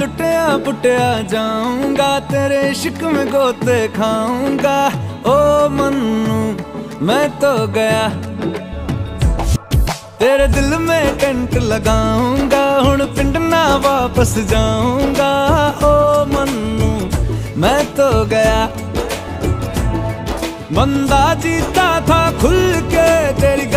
लुटिया पुटिया जाऊंगा, तेरे इश्क में गोते खाऊंगा। ओ मन्नू मैं तो गया, तेरे दिल में टेंट लगाऊंगा, हुण पिंड ना वापस जाऊंगा। ओ मन्नू मैं तो गया, बंदा जीता था खुल के तेरी